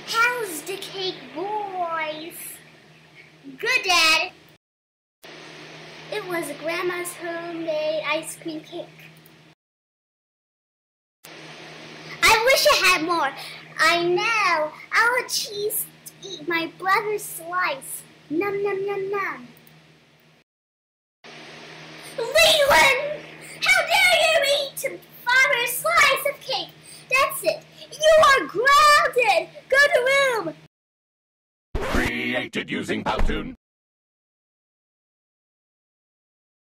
How's the cake, boys? Good, Dad. It was Grandma's homemade ice cream cake. I wish I had more. I know. I'll choose to eat my brother's slice. Num, num, num, num. Leland! How dare you eat Father's slice of cake? That's it. You are grounded. Go to room. Created using Powtoon.